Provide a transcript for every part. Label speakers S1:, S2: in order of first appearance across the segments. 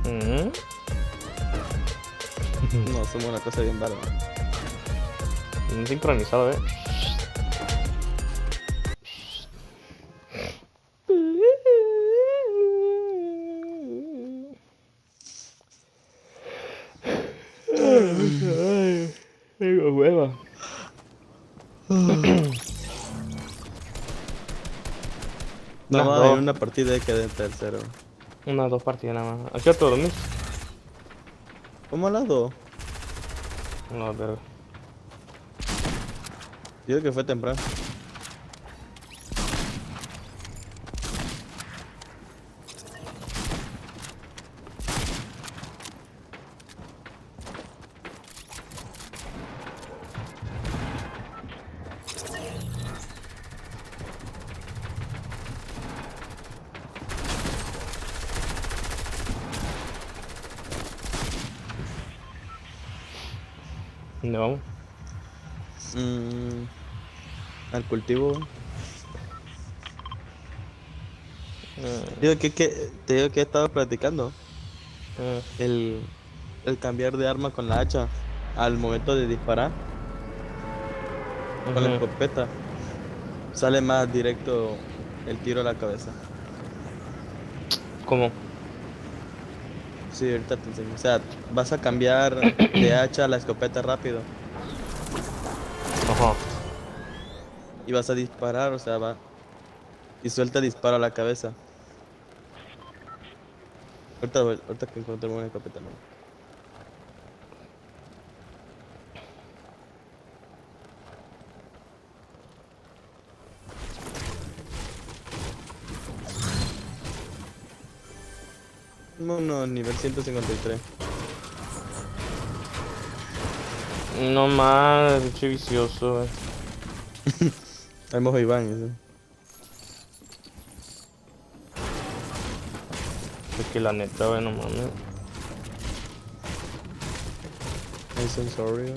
S1: Mm.
S2: No, somos una cosa bien bárbara.
S1: Sincronizado, Ay, tengo hueva. Unas
S2: Vamos a ir
S1: dos,
S2: una partida de quedé en tercero.
S1: unas dos partidas nada más. ¿Es cierto, dormís?
S2: ¿Cómo a las dos?
S1: No, pero...
S2: Digo que fue temprano.
S1: ¿Dónde vamos?
S2: Mm, al cultivo. Te digo que he estado practicando
S1: Mm,
S2: el, el cambiar de arma con la hacha al momento de disparar con la
S1: ujú.
S2: escopeta. Sale más directo el tiro a la cabeza.
S1: ¿Cómo?
S2: Sí, ahorita te enseño. O sea, vas a cambiar de hacha a la escopeta rápido
S1: Ajá.
S2: y vas a disparar, o sea, va y suelta disparo a la cabeza. Ahorita que encontremos una escopeta nueva. No, nivel 153.
S1: No más, pinche vicioso,
S2: Vamos a Iván, ese.
S1: Es que la neta, no mames.
S2: I'm so sorry.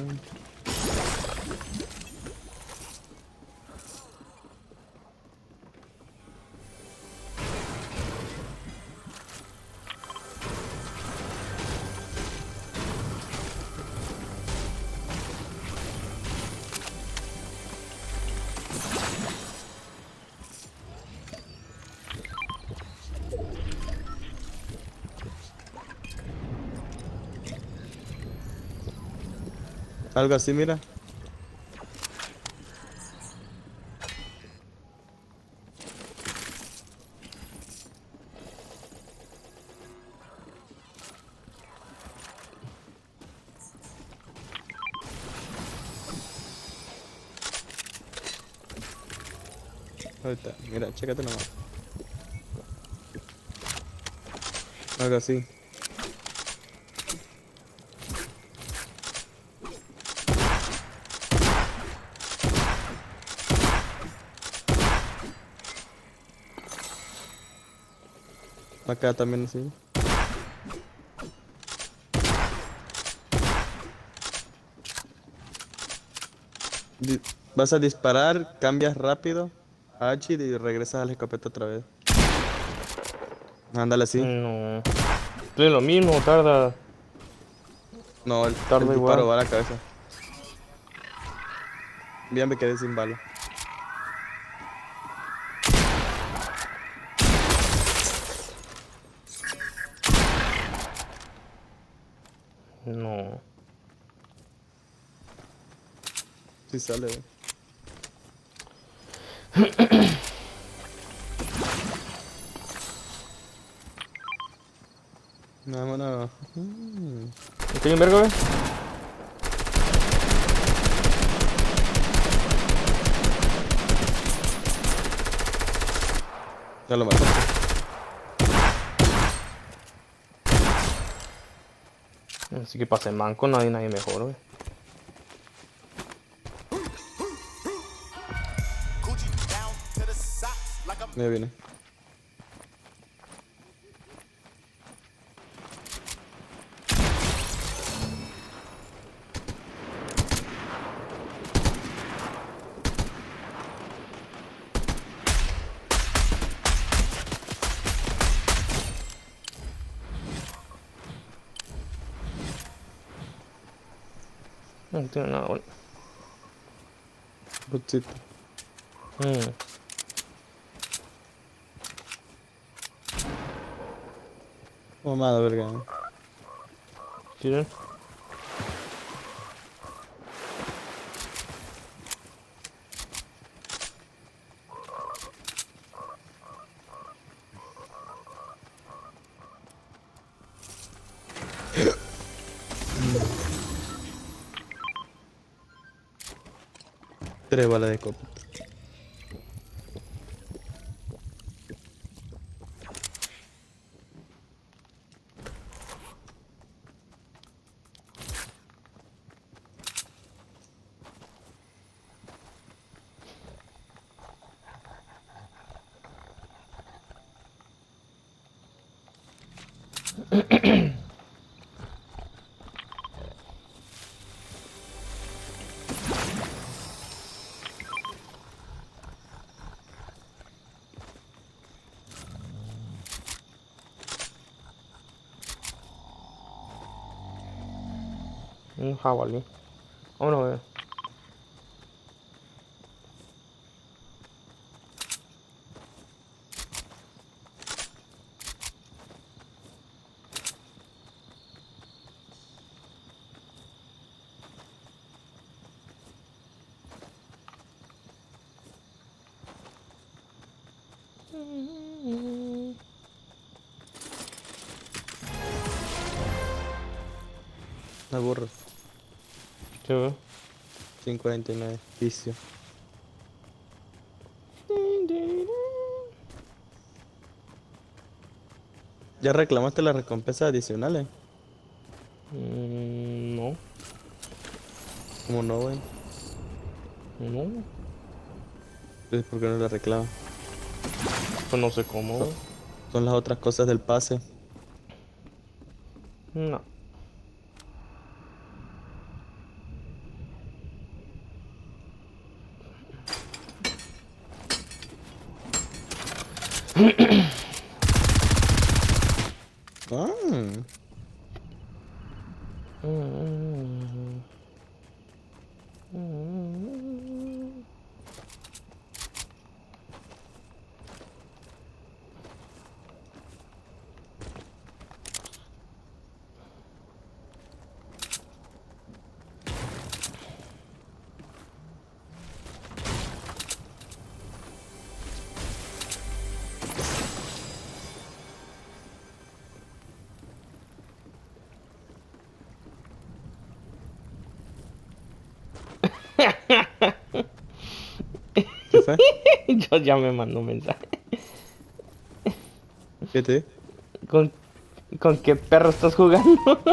S2: Algo así, mira. Ahorita, mira, chécate nomás. Algo así. Acá también así. Di- Vas a disparar, cambias rápido a H y regresas a la escopeta otra vez. Ándale así.
S1: No. Es lo mismo, tarda,
S2: No, el
S1: tarda
S2: disparo
S1: igual.
S2: va a la cabeza. Bien, me quedé sin bala.
S1: No.
S2: Sí sale, güey. Vámonos.
S1: ¿Es que hay un vergo,
S2: Ya lo mataste.
S1: Así que pase manco, nadie mejor, güey.
S2: Ya viene.
S1: No tiene nada bueno.
S2: Botcito.
S1: Mm.
S2: Mamada, verga.
S1: ¿Quieren?
S2: Tres balas de copa.
S1: Un jabalí. Vámonos, güey.
S2: La burro.
S1: Sí, güey.
S2: 549. Vicio. ¿Ya reclamaste las recompensas adicionales?
S1: No,
S2: ¿Cómo no, güey?
S1: no.
S2: Entonces, ¿por qué no las reclamas?
S1: Pues no sé cómo,
S2: Son,
S1: güey.
S2: son las otras cosas del pase.
S1: No.
S2: Ah, ¿qué fue?
S1: Yo ya me mandó un mensaje.
S2: ¿Qué te?
S1: ¿Con, ¿Con qué perro estás jugando?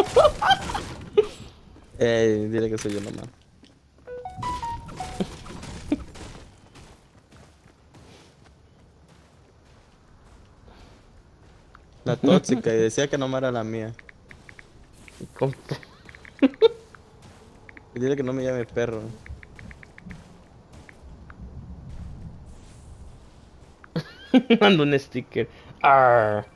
S2: Dile que soy yo nomás. La tóxica y decía que no me era la mía.
S1: Con-
S2: Y dile que no me llame perro.
S1: Mando un sticker. Arr.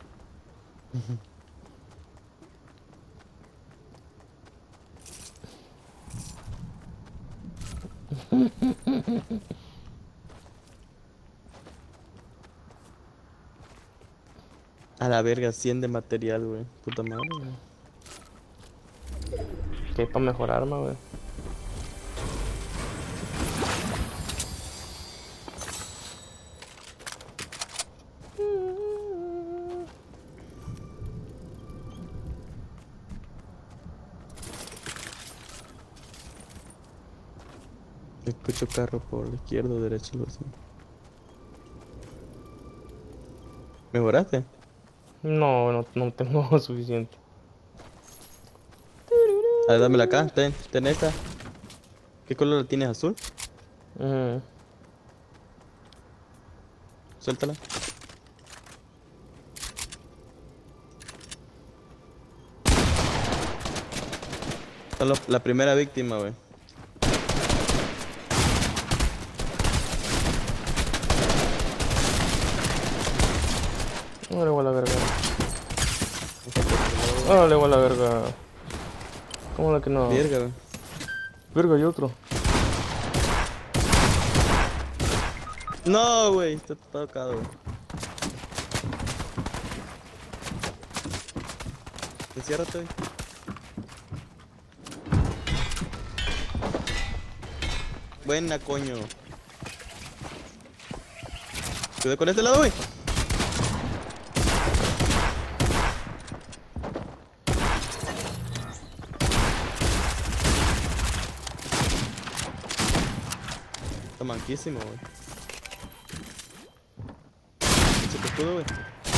S2: A la verga, 100 de material, güey. Puta madre, güey.
S1: ¿Qué hay para mejorar arma, güey?
S2: Escucho carro por la izquierda o derecha, algo así. ¿Mejoraste?
S1: No, no tengo suficiente.
S2: A ver, dámela acá. Ten esta. ¿Qué color la tienes? ¿Azul?
S1: Ujú.
S2: Suéltala. La primera víctima, güey.
S1: Órale, igual la verga. Órale, igual la verga. ¿Cómo la que no?
S2: Verga, güey.
S1: Verga, hay otro.
S2: No, güey, está tocado, güey. Enciérrate, güey. Buena, coño. Cuidado con este lado, güey. Está manquísimo, güey. Echa tu escudo, güey.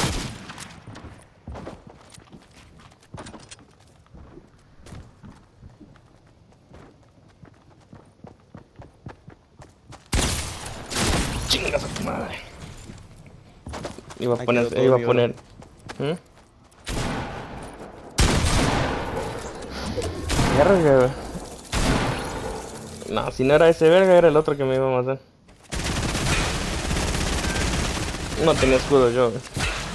S1: Chingas a tu madre. Iba a
S2: Ahí
S1: poner,
S2: quedó todo
S1: iba a
S2: mi
S1: poner.
S2: oro.
S1: ¿Mm? Verga, güey. No, si no era ese verga, era el otro que me iba a matar. No tenía escudo yo, güey.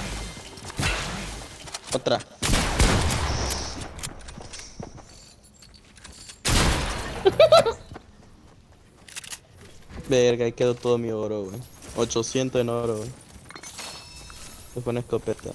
S2: Otra. Verga, ahí quedó todo mi oro, güey. 800 en oro, güey. Se pone escopeta.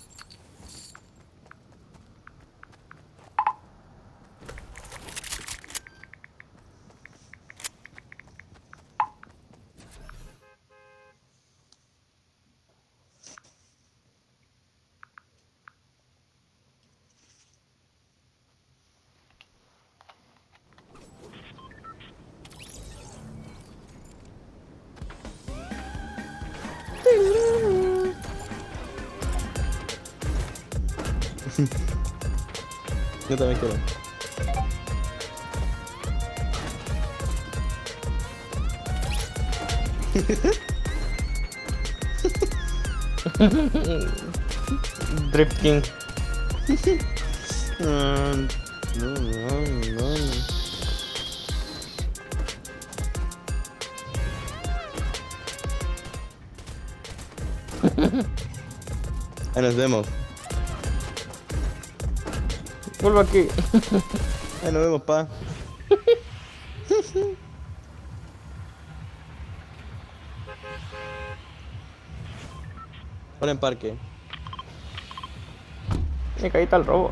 S2: Yo también quiero.
S1: Drift King.
S2: No, no. Ahí nos vemos.
S1: Vuelvo aquí.
S2: Ahí nos vemos, pa. Ahora en parque.
S1: Me caí tal robo.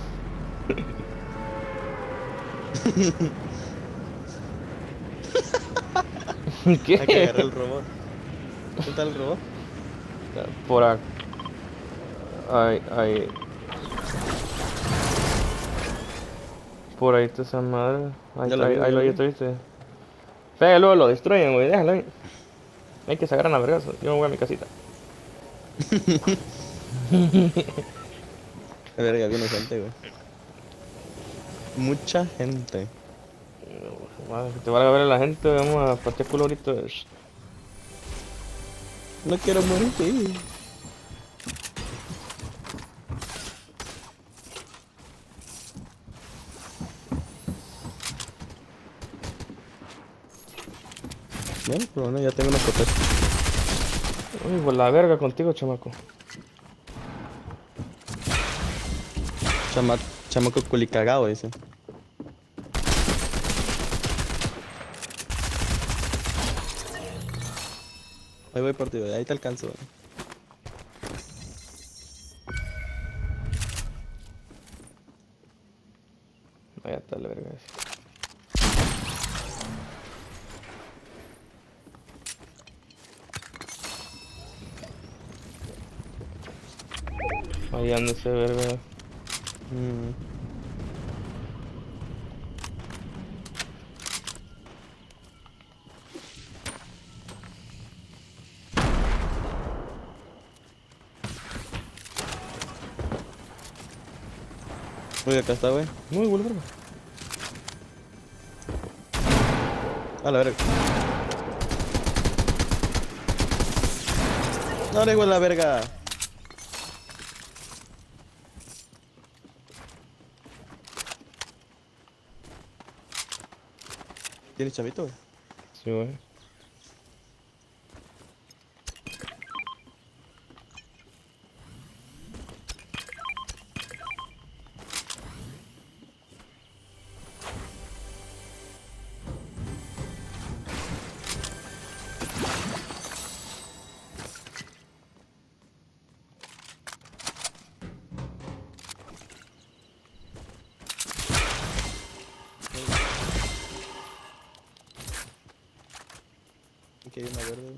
S2: Hay que agarrar
S1: ¿Qué?
S2: el robot. ¿Dónde está el robot?
S1: Por acá. Ay. Por ahí está esa madre. Ahí,
S2: Ya lo vi,
S1: ahí
S2: ya
S1: lo
S2: lo vi.
S1: viste. Pega, luego lo destruyen, güey. Déjalo ahí. Hay que sacar a la vergazo. Yo me voy a mi casita.
S2: Verga, viene gente, güey. Mucha gente.
S1: Madre, que te valga ver a la gente. Vamos a partir culo ahorita.
S2: No quiero morir. Bueno, pero bueno, ya tengo una escopeta.
S1: Uy, por la verga contigo, chamaco.
S2: Chamaco culicagado ese. Ahí voy por ti, güey. Ahí te alcanzo, güey.
S1: Ahí está la verga ese. Ahí anda ese verga.
S2: Mm. Uy, acá está, güey.
S1: Muy buena verga.
S2: A la verga. No le igual la verga. ¿Tienes chamito, güey?
S1: Sí, güey.
S2: hay una verde.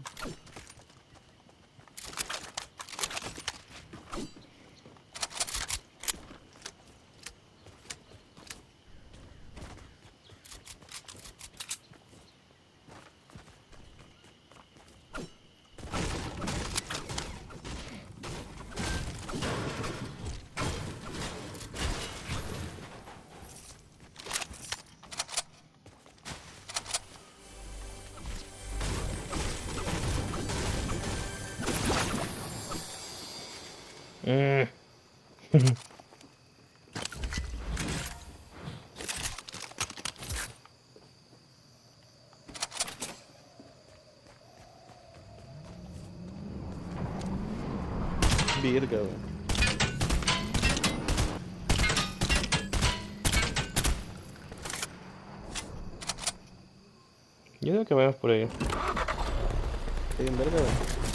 S1: Mm.
S2: Virga, güey.
S1: Yo digo que vayamos por ahí.
S2: Hay un verga, güey.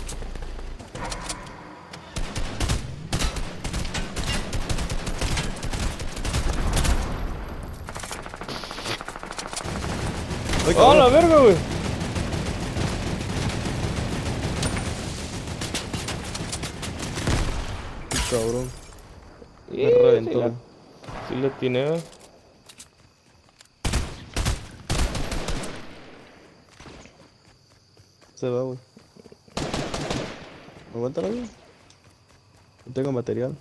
S2: Ay,
S1: ¡Oh, la
S2: cabrón.
S1: verga, güey!
S2: Cabrón.
S1: Y
S2: Me reventó,
S1: sí la,
S2: güey.
S1: sí la tiene, güey.
S2: Se va, güey. Aguántala, güey. No tengo material.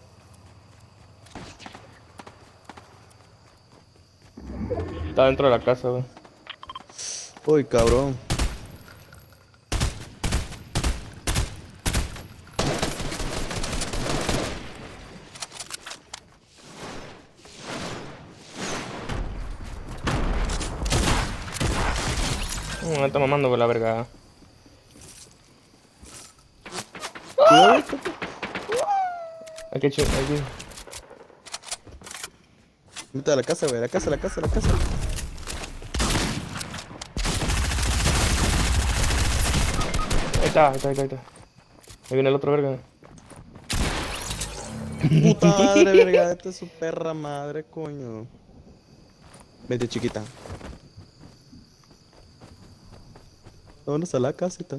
S1: Está dentro de la casa, güey.
S2: Uy, cabrón.
S1: Me está mamando por la verga.
S2: Cuidado, güey.
S1: Aquí, aquí.
S2: Vete a la casa, güey. La casa, la casa, la casa.
S1: Ahí está, ahí está, ahí está, ahí está. Ahí viene el otro verga.
S2: Puta madre, verga. Esta es su perra madre, coño. Vete, chiquita. Vámonos a la casita.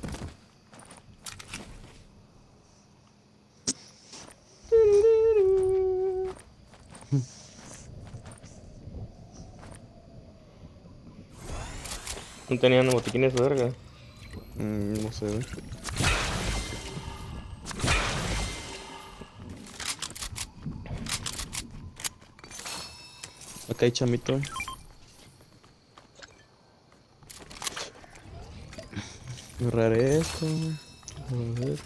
S1: No tenían botiquines de verga.
S2: No sé, güey. Acá hay chamito. Agarrar esto. A ver.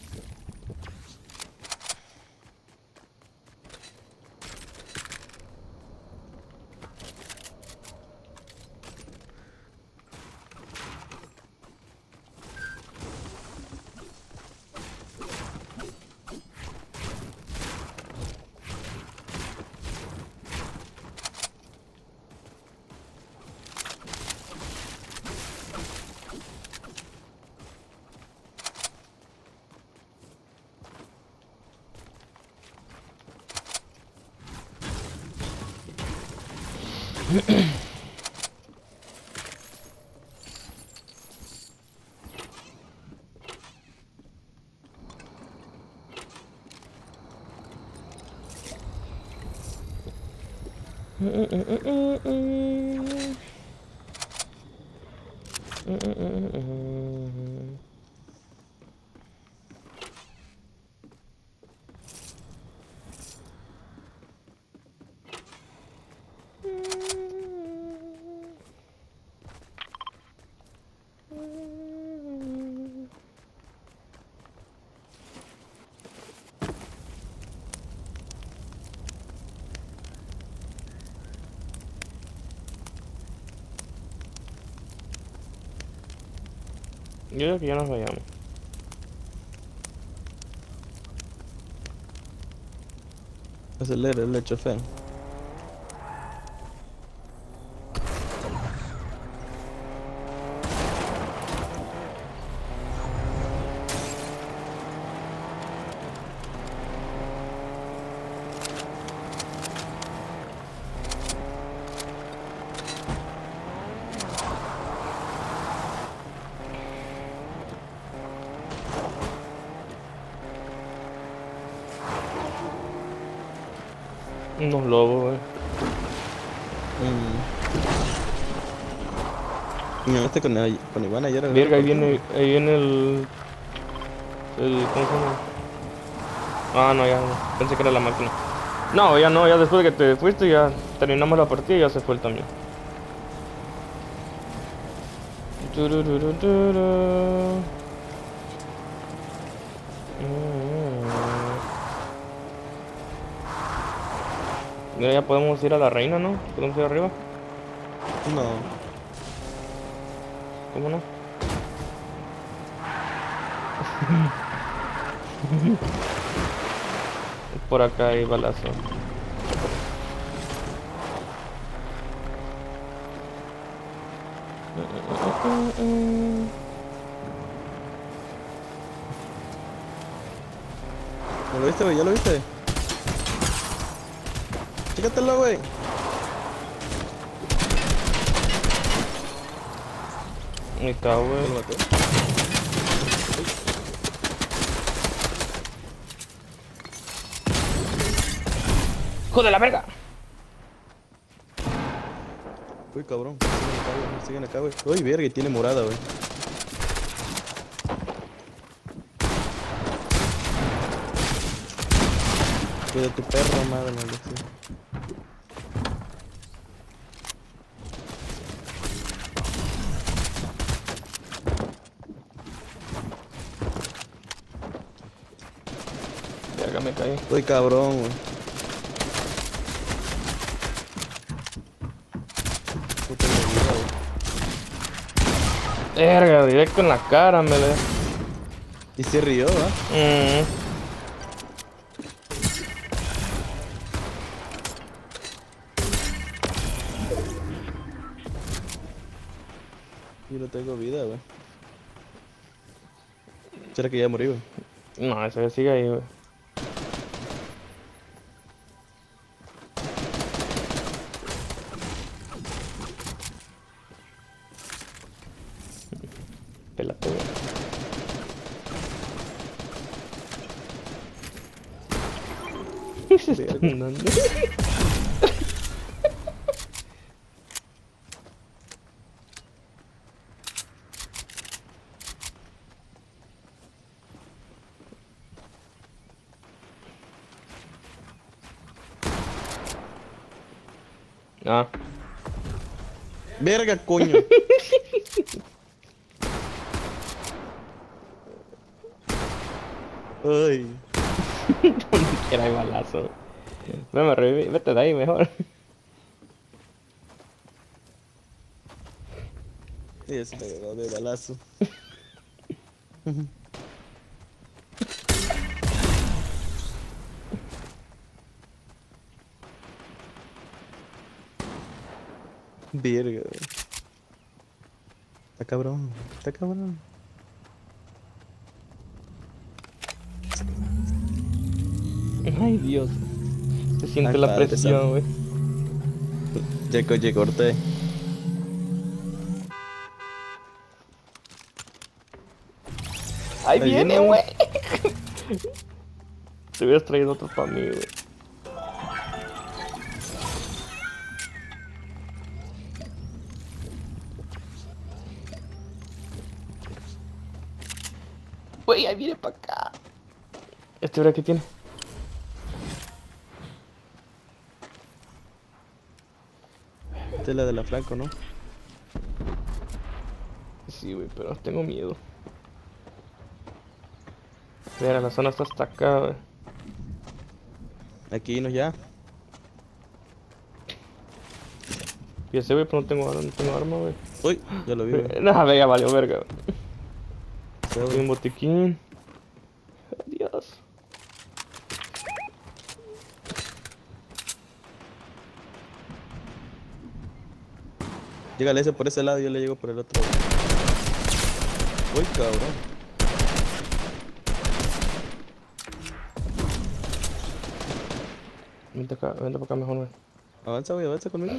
S1: Yo creo que ya nos vayamos.
S2: Acelera el chofer.
S1: Unos lobos, güey.
S2: Me hablaste con Iván ayer. ¿Verdad?
S1: Verga, ahí viene ¿cómo se llama? Ah, no, ya no. Pensé que era la máquina. No, ya no, ya después de que te fuiste, ya terminamos la partida y ya se fue el también. Turururuturu. Mira, ya podemos ir a la reina, ¿no? ¿Podemos ir arriba?
S2: No.
S1: ¿Cómo no? Por acá hay balazo.
S2: ¿Ya lo viste, güey? ¿Ya lo viste? Chécatelo, güey.
S1: Ahí está,
S2: ¿Ya lo
S1: güey.
S2: mató?
S1: ¡Hijo de la verga!
S2: Uy, cabrón. Siguen acá, güey. Uy, verga, y tiene morada, güey. Cuida tu perro, madre, maldición.
S1: Verga, me caí.
S2: Uy, cabrón, güey. Puta vida, güey.
S1: Verga, directo en la cara me le.
S2: Y se rió, ¿va? Yo no tengo vida, güey. ¿Será que ya morí, güey?
S1: No, ese sigue ahí, güey. Pélate, güey. Se están dando. Ah.
S2: Verga, coño. Ay.
S1: Donde quiera hay balazo. No me reviví, vete de ahí mejor.
S2: Y se me quedó de balazo. Verga, güey. Está cabrón, está cabrón.
S1: Ay, Dios. Se siente
S2: Ay,
S1: la
S2: padre
S1: presión, güey.
S2: Ya corté.
S1: Ahí
S2: Ahí
S1: viene,
S2: viene,
S1: güey. Te hubieras traído otro para mí, güey. Güey, ahí viene para acá. ¿Este ahora qué tiene?
S2: Esta es la de la Franco, ¿no?
S1: Sí, güey, pero tengo miedo. Mira, la zona está hasta acá, güey.
S2: Aquí no ya.
S1: Ya sé, güey, pero no tengo arma, güey.
S2: Uy, ya lo vi, güey.
S1: No, ya valió verga, güey.
S2: Se va,
S1: Hay un
S2: güey.
S1: botiquín. Adiós.
S2: Llegale ese por ese lado y yo le llego por el otro. Uy, cabrón.
S1: Vente acá, vente para acá mejor, güey.
S2: Avanza, güey, avanza conmigo.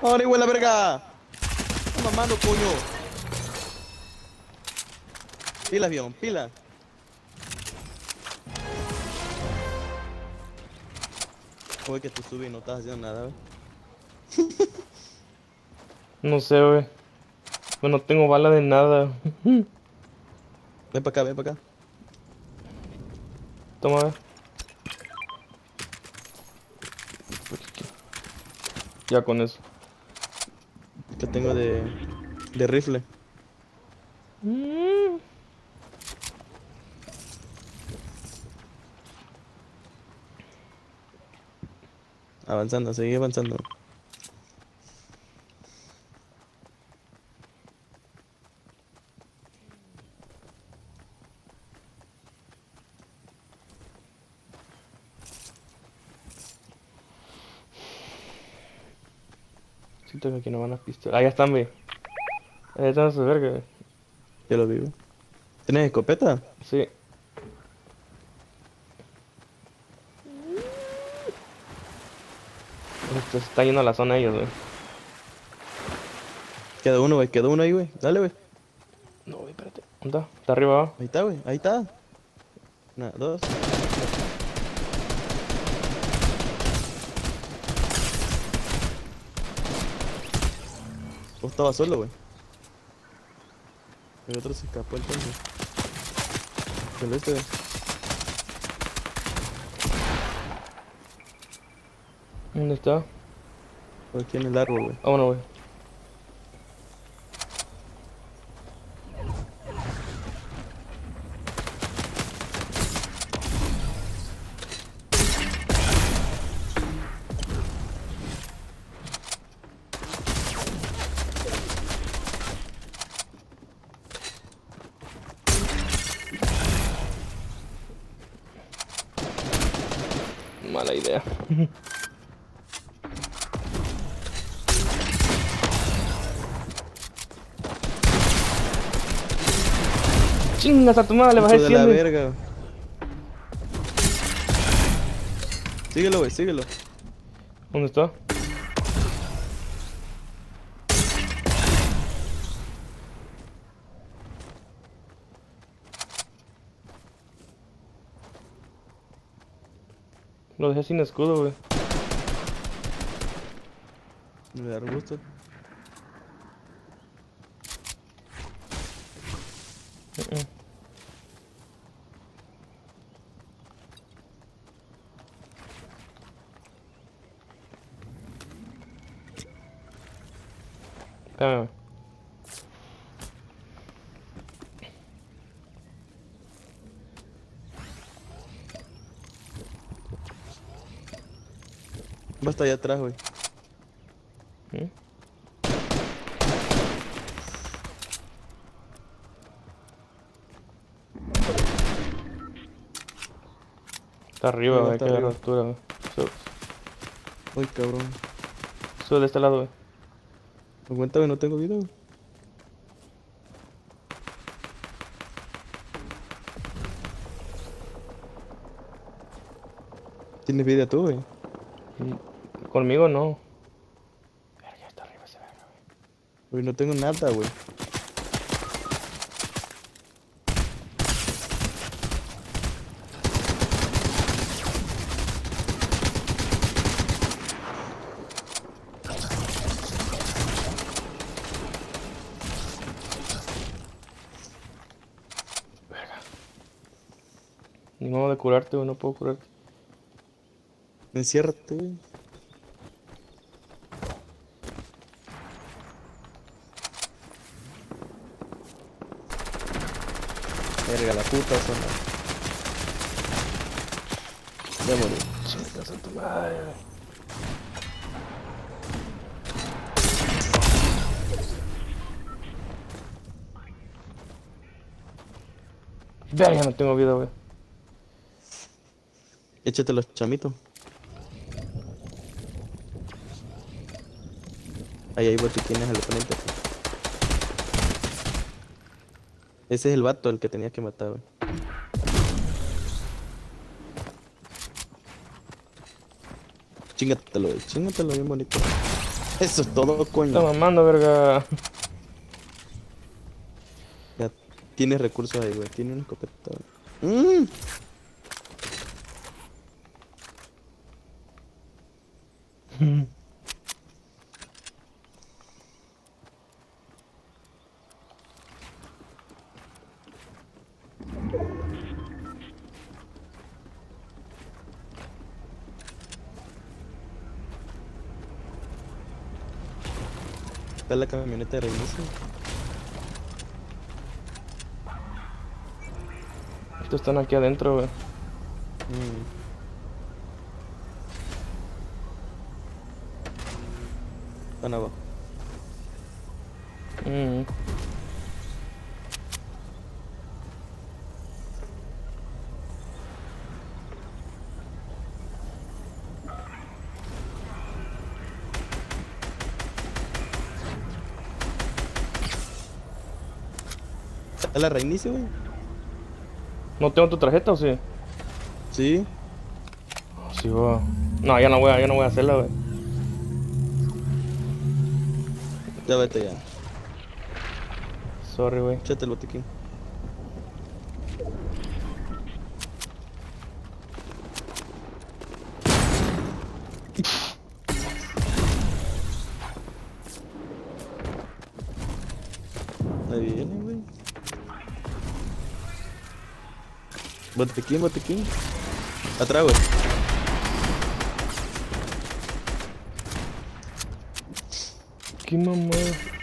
S2: ¡Ahora igual la verga! ¡No mamando, coño! Pilas, viejo, pilas. Oye, que tú subes y no estás haciendo nada, wey.
S1: No sé, güey. Pues no tengo bala de nada.
S2: Ven para acá, ven para acá.
S1: Toma, ve. Ya con eso.
S2: Que tengo de rifle.
S1: Mm.
S2: Avanzando, seguí avanzando.
S1: Siento que aquí no van las pistolas. Ah, ya están, ve. Ahí están sus verga, ve.
S2: Ya lo vivo. ¿Tienes escopeta?
S1: Sí. Se está yendo a la zona ellos, güey.
S2: Queda uno ahí, güey. Dale, güey.
S1: No, güey, espérate. ¿Dónde está? Está arriba, va.
S2: Ahí está, güey. Ahí está. Una, dos. Vos estabas solo, güey. El otro se escapó entonces. Solo este, güey.
S1: ¿Dónde está?
S2: Por aquí en el árbol, güey.
S1: Vámonos, güey. Mala idea. Chingas a tu madre, le bajé
S2: Hijo de la
S1: 100.
S2: verga, güey. Síguelo, güey, síguelo.
S1: ¿Dónde está? Lo dejé sin escudo, güey.
S2: Me da gusto.
S1: Espérame.
S2: Va hasta allá atrás, güey.
S1: ¿Mm? Está arriba,
S2: Arriba,
S1: güey,
S2: está
S1: que agarra
S2: arriba.
S1: altura, güey.
S2: Uy, cabrón.
S1: Sube de este lado, güey.
S2: Aguanta, güey, no tengo vida, güey. ¿Tienes vida tú, güey?
S1: Conmigo no. Verga, está arriba ese verga, güey.
S2: Güey, no tengo nada, güey.
S1: Ni modo de curarte, güey, no puedo curarte.
S2: Enciérrate, güey. Verga, la puta zona. Ya morí.
S1: Chingas a tu madre, güey. Verga, no tengo vida, güey.
S2: Échate los chamitos. Ahí hay botiquines al oponente. Ese es el vato el que tenías que matar, güey. Chingatelo bien bonito. Eso es todo,
S1: Está
S2: coño.
S1: mamando, verga.
S2: Ya tienes recursos ahí, güey. Tiene una escopeta. Mm. Está la camioneta de reinicio.
S1: Estos están aquí adentro, güey.
S2: Mm. Están abajo.
S1: Mm.
S2: ¿Está la reinicio, güey?
S1: ¿No tengo tu tarjeta o sí?
S2: Sí.
S1: Sí, va. No, ya no voy a hacerla, güey.
S2: Ya vete ya.
S1: Sorry, güey.
S2: Échate el botiquín. Ahí viene, güey. Botiquín, botiquín. Atrás, güey.
S1: Qué mamada.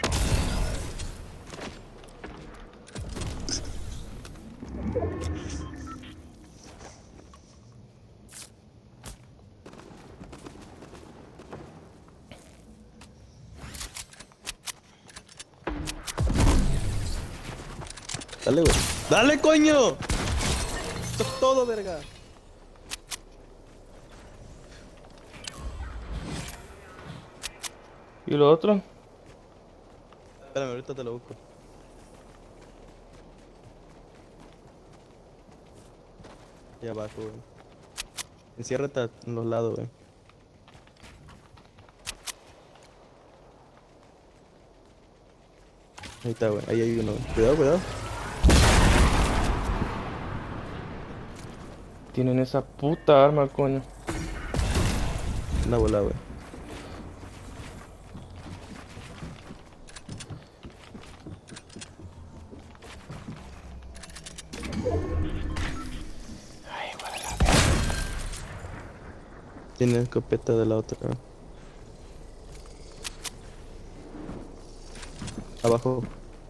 S2: Dale, güey. ¡Dale, coño! Esto es todo, verga.
S1: ¿Y lo otro?
S2: Espérame, ahorita te lo busco. Ahí abajo, güey. Enciérrate en los lados, güey. Ahí está, güey. Ahí hay uno, güey. Cuidado, cuidado.
S1: Tienen esa puta arma, coño.
S2: Una bola, güey. Tiene escopeta de la otra. Abajo.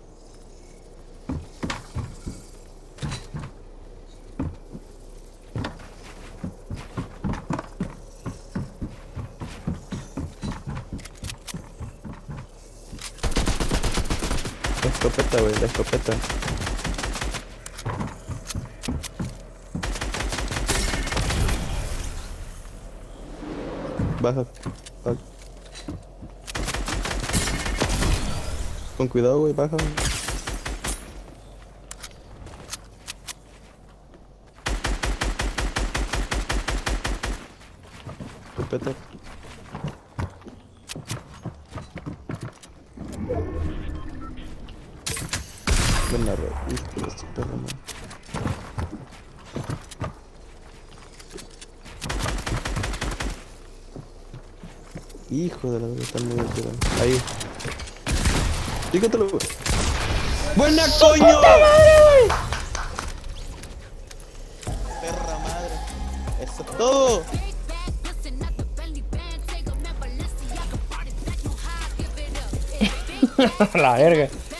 S2: La escopeta, güey, la escopeta. Baja. Baja. Con cuidado, güey, baja. Escopeta. Ven la red. Hijo de su perra madre. Hijo de la verga, están muy altos. Ahí. Fíjatelo, güey. ¡Buena, coño! Perra madre. Eso es todo.
S1: La verga.